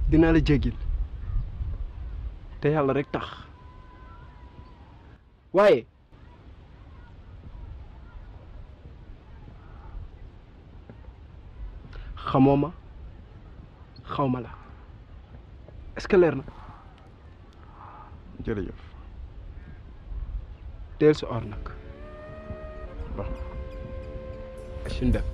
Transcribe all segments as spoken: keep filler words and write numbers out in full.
dinaa la jéggil te yàlla rek tax waaye xamoo ma xaw ma la est-ce que leer na. jërëjëf. teel sa or nag baax na suñ dem.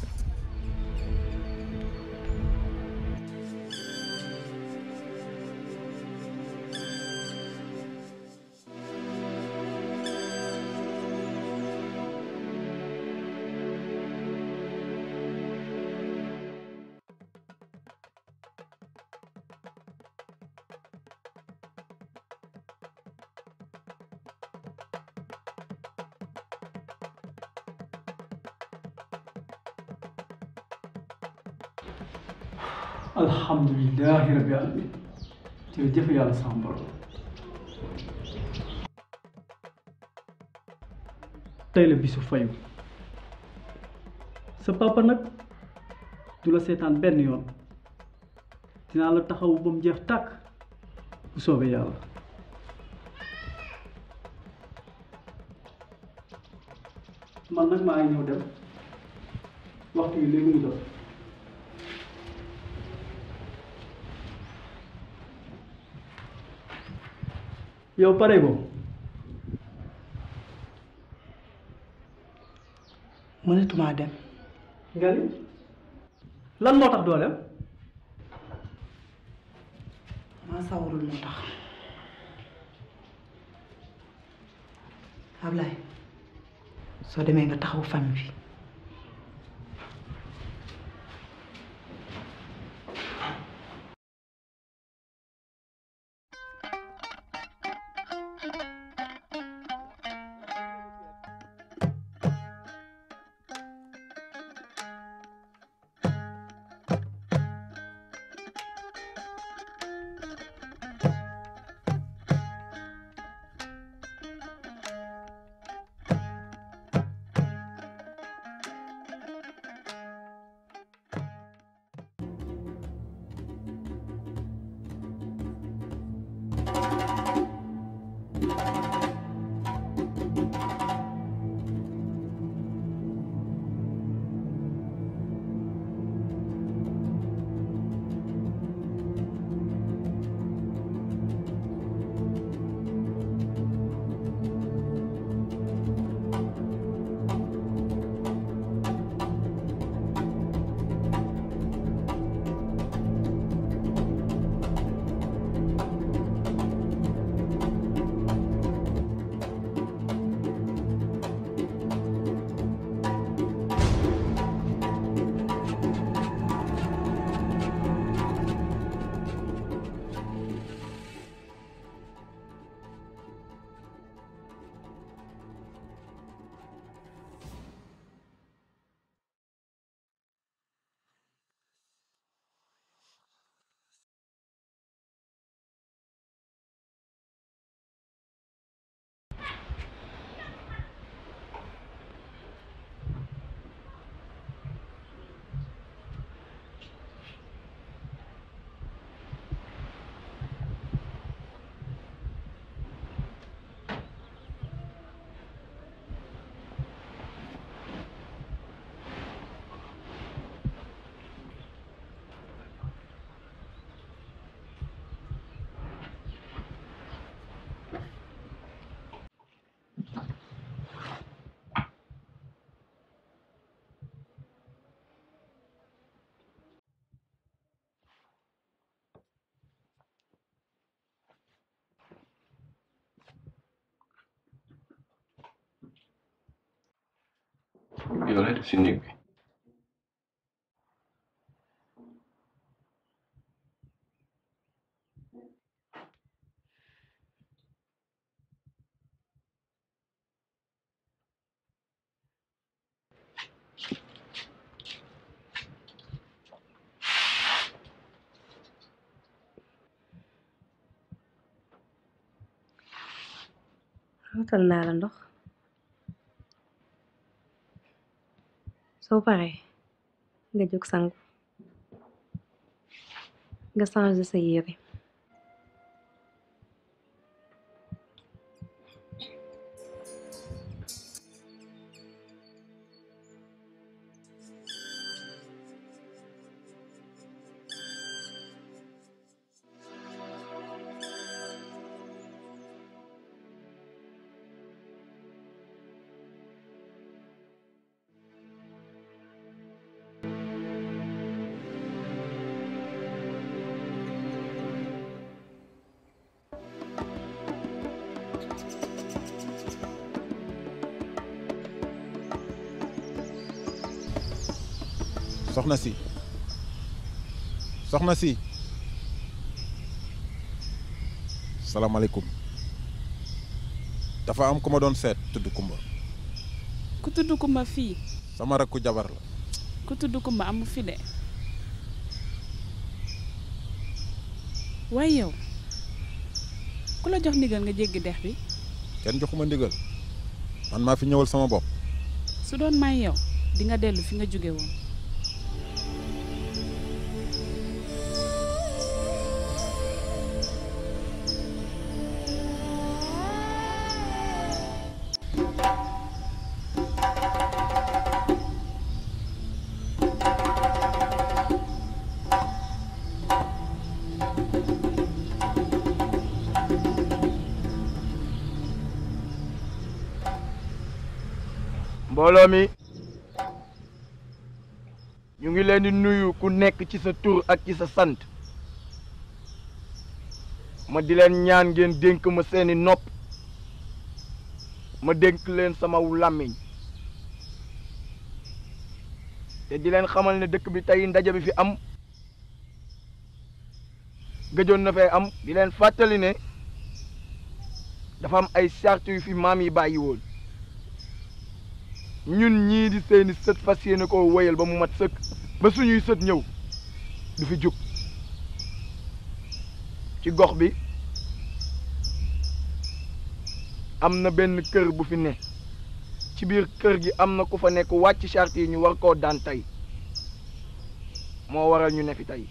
alhamdulilahi rabbi alamin jërëjëf yàlla sama borom tey la bisu fayu sa papa nag du la seetaan benn yoon dinaa la taxaw ba mu jeex tàkk bu soobee yàlla man nag maa ngi ñëw dem waxtu yi léegi mu jot yow pare boobu mënatumaa dem. nga ni lan moo tax doo dem maa sawarul moo tax. Ablaye soo demee nga taxaw famille bi. yow lay def si néeg bi. wutal naa la ndox soo paree nga jóg sangu nga changer sa yére. soxna si soxna si salaamaaleykum dafa am ku ma doon seet tudd Kumba. ku tudd Kumba fii. sama rakku jabar la. ku tudd Kumba amu fi de. waaye yow ku la jox ndigal nga jéggi dex bi. kenn joxuma ndigal man maa fi ñëwal sama bopp. su doon may yow di nga dellu fi nga jóge woon. mbooloo mi ñu ngi leen di nuyu ku nekk ci sa tur ak ci sa sant ma di leen ñaan ngeen dénk ma seeni nopp ma dénk leen sama làmmiñ te di leen xamal ne dëkk bi tey ndaje bi fi am gëjoon na fee am di leen fàttali ne dafa am ay charte yu fi maam yi bàyyi woon ñun ñii di seeni sët fas yéene koo wéyal ba mu mat sëkk ba suñuy sët ñëw du fi jug ci gox bi am na benn kër bu fi ne ci biir kër gi am na ku fa nekk wàcc charte yi ñu war koo daan tey moo waral ñu ne fi tey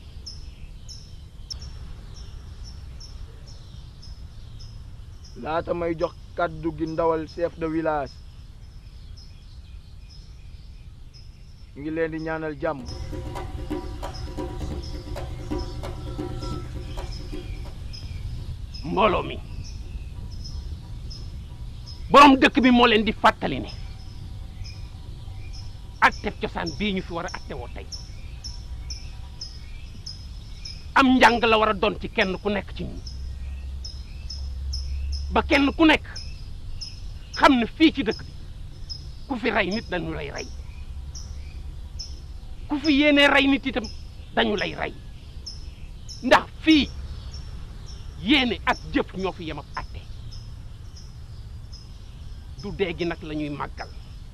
laata may jox kàddu gi ndawal chef de village ñu ngi leen di ñaanal jàmm mbooloo mi borom dëkk bi moo leen di fàttali ne atteb cosaan bii ñu fi war a atte woo tey am njàng la war a doon ci kenn ku nekk ci ñun ba kenn ku nekk xam ne fii ci dëkk bi ku fi rey nit dañu lay rey ku fi yéenee rey nit itam dañu lay rey ndax fii yéene ak jëf ñoo fi yem ak atte du dee gi nag la ñuy màggal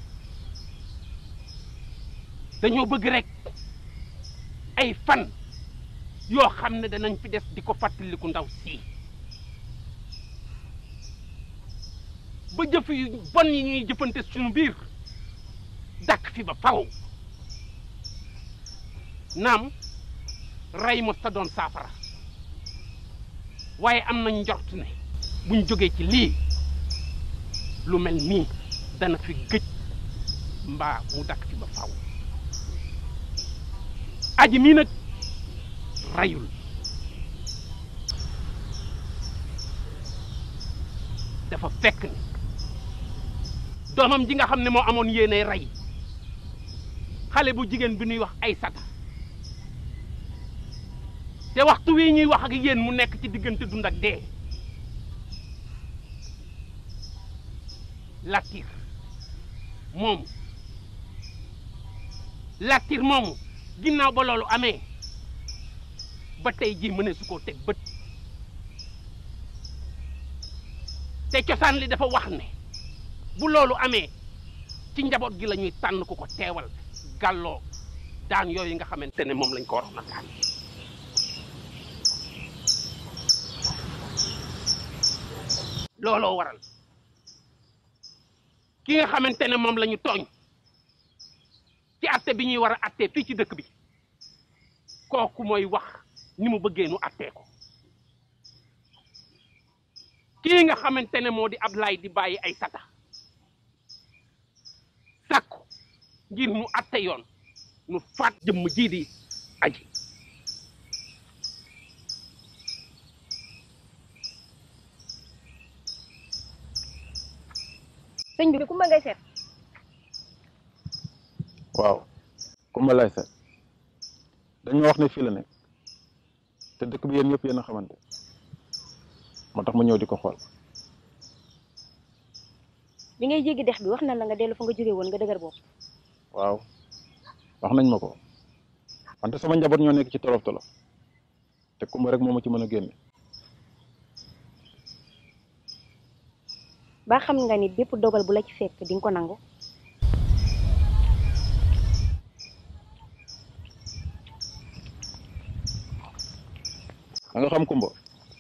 dañoo bëgg rek ay fan yoo xam ne danañ fi des di ko fàttaliku ndaw sii ba jëf yu bon yi ñuy jëfante suñu biir dakk fi ba faw naam rey mos ta doon saafara waaye am nañ njort ne buñ jógee ci lii lu mel nii dana fi gëj mbaa mu dakk fi ba faw aji mii nag reyul dafa fekk ni doomam ji nga xam ne moo amoon yéene rey xale bu jigéen bi ñuy wax ay sata te waxtu wi ñuy wax ak yéen mu nekk ci diggante dund ak dee Latir moomu Latir moomu ginnaaw ba loolu amee ba tey jii mëne su koo teg bët te cosaan li dafa wax ne bu loolu amee ci njaboot gi la ñuy tànn ku ko teewal gàlloo daan yooyu nga xamante ne moom lañ ko waroon a daan looloo waral ki nga xamante ne moom la ñu tooñ ci atte bi ñuy war a atte fii ci dëkk bi kooku mooy wax ni mu bëggee nu attee ko kii nga xamante ne moo di Ablaye di bàyyi ay sata sàkku ngir nu atte yoon nu faat jëmm ji di aji sëñ bi Kumba ngay seet. waaw Kumba lay seet dañ ma wax ne fii la nekk te dëkk bi yéen ñëpp yéen a xamante moo tax ma ñëw di ko xool. bi ngay jéggi dex bi wax na la nga dellu fa nga jóge woon nga dëgër bopp. waaw wax nañ ma ko wante sama njaboot ñoo nekk ci tolof tolof te Kumba rek moo ma ci mën a génne. ba xam nga ni bépp dogal bu la ci fekk di nga ko nangu. da nga xam Kumba.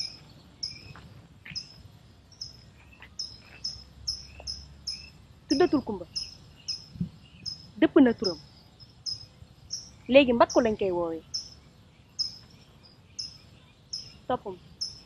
tuddatul Kumba dëpp na turam léegi Mbaku lañ koy woowee toppam.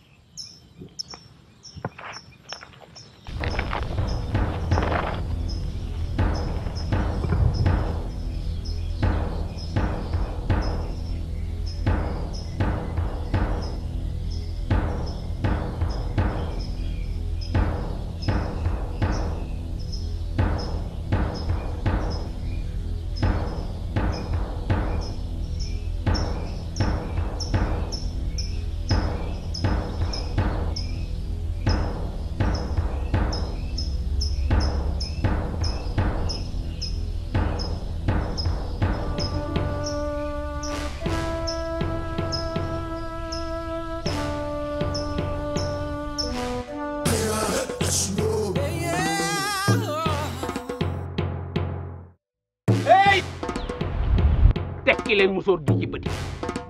tekki leen musóor gi ci bët yi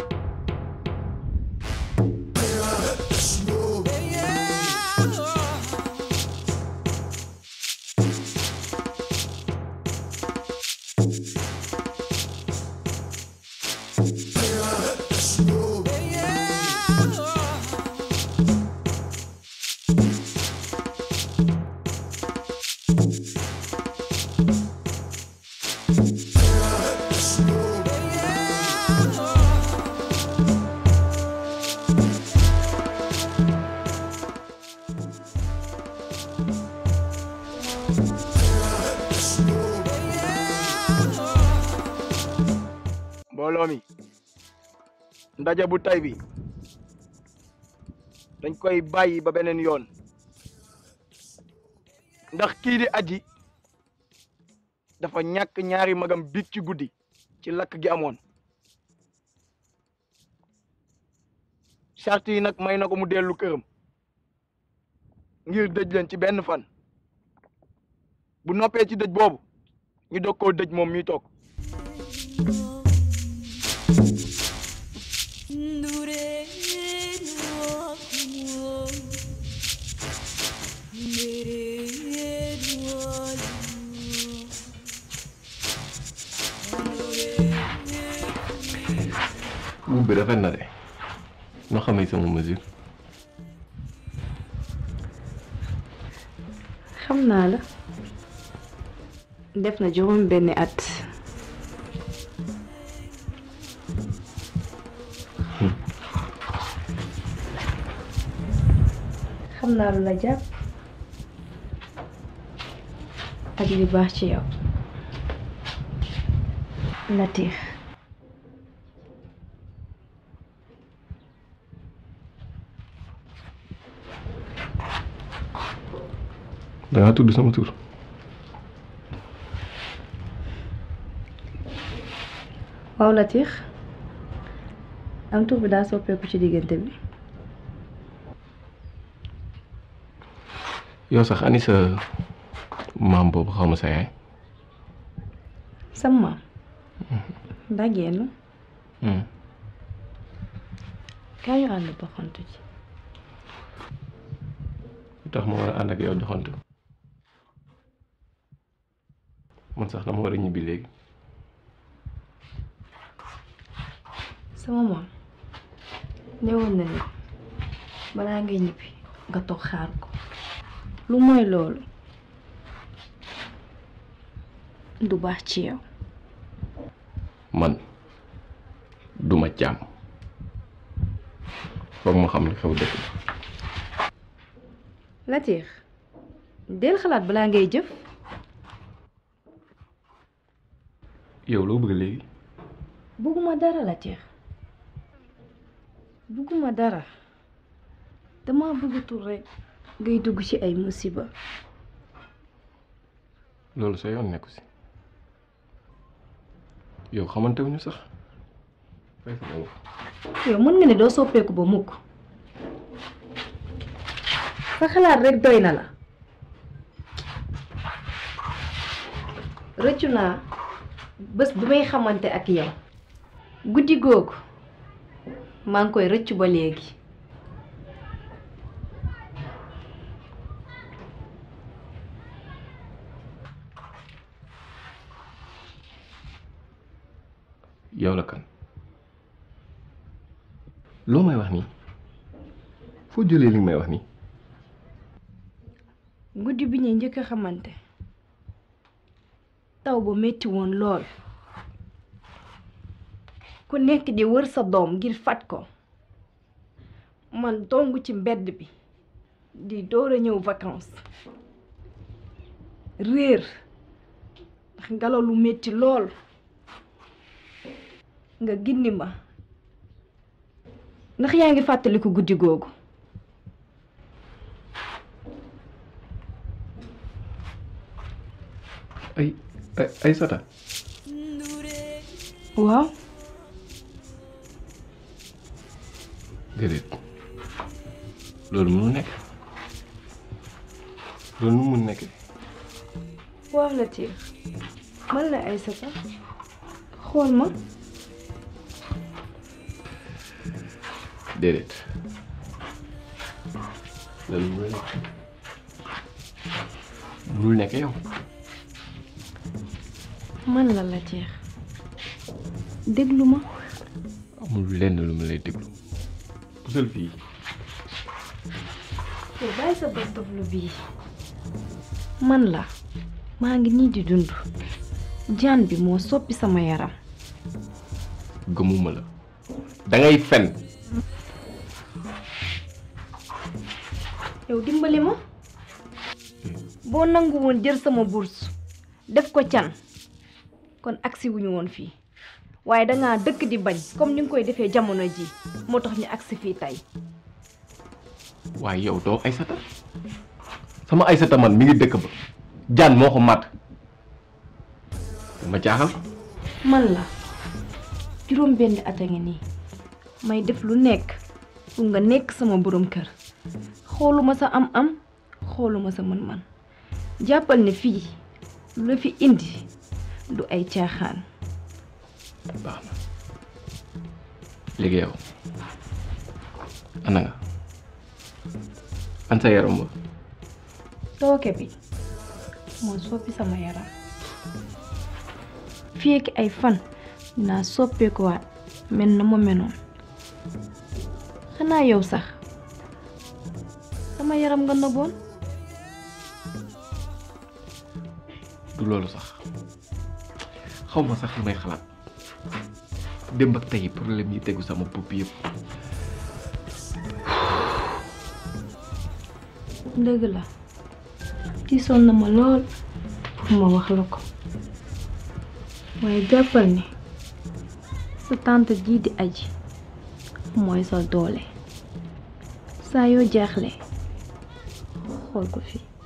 mbooloo mi ndaje bu tay bi dañ koy bàyyi ba beneen yoon ndax kii di aji dafa ñàkk ñaari magam biig ci guddi ci lakk gi amoon charte yi nag may na ko mu dellu këram ngir dëj leen ci benn fan bu noppee ci dëj boobu ñu doog koo dëj moom mi toog buub bi rafet na de noo xamee sama mesure. xam naa la def na juróom benni at xam naa lu la jàpp ak li baax ci yow Latif. da nga tudd sama tur. waaw Latif am tur bi daa soppeeku ci diggante bi. yow sax ani sa maam boobu xaw ma sa yaay. sa maam. daa génn. kaa ñu ànd doxantu ci. lu tax ma war a ànd ak yow doxantu. man sax dama war a ñibbi léegi. sama maam newoon na ni balaa ngay ñibbi nga toog xaar ko lu mooy loolu du baax ci yow. man duma jaam foog ma xam li xew dëkk bi. Latir del xalaat balaa ngay jëf. yow loo bëgg léegi. bugguma dara Latir bugguma dara dama bëggatul rekk ngay dugg ci ay musiba. loolu sa yoon nekku si yow xamante wuñu sax yow mën nga ne doo soppeeku ba mukk sa xalaat rekk doy na la. rëccu naa bés bu may xamante ak yow guddi googu maa ngi koy rëccu ba léegi. yow la kan loo may wax nii foo jëlee li may wax nii. guddi bi ñuy njëkk a xamante taw ba metti woon lool ku nekk di wër sa doom ngir fat ko man dong ci mbedd bi di door a ñëw vacances réer ndax ngelaw lu metti lool nga gindi ma ndax yaa ngi fàttaliku guddi googu. ay ay ay sata. waaw. déedéet loolu mënu nekk loolu nu mun nekk. waaw Latir man la ay sata xool ma. déedéet loolu mënul nekk mënul nekk yow. man la Latir déglu ma. amul lenn lu ma lay déglu pusal fii. yow bàyyi sa bopp doflu bii man la maa ngi nii di dund jaan bi moo soppi sama yaram. gëmuma la dangay fen. yow dimbali ma boo nangu woon jël sama bourse def ko can kon agsi wuñu woon fii waaye dangaa dëkk di bañ comme ni nga koy defee jamono ji moo tax ñu agsi fii tey. waaye yow doo Aysata sama Aysata man mi ngi dëkk ba jaan moo ko màtt ma jaaxal. man la juróom benn at a ngi nii may def lu nekk pour nga nekk sama borom kër xooluma sa am-am xooluma sa mën-mën jàppal ne fii lu la fi indi du ay caaxaan. baax na léegi yow ana nga an sa yaram ba. tooke bi moo soppi sama yaram fii ak ay fan dinaa soppeekuwaat mel na ma menoon xanaa yow sax sama yaram nga nëbboon. du loolu sax xaw ma sax li may xalaat démb ak tey problème yi tegu sama bopp yëpp. dëgg la tiisoon na ma lool pour ma wax la ko waaye jàppal ni sa tante jii di aji mooy sa doole saa yoo jaaxle xool ko fi.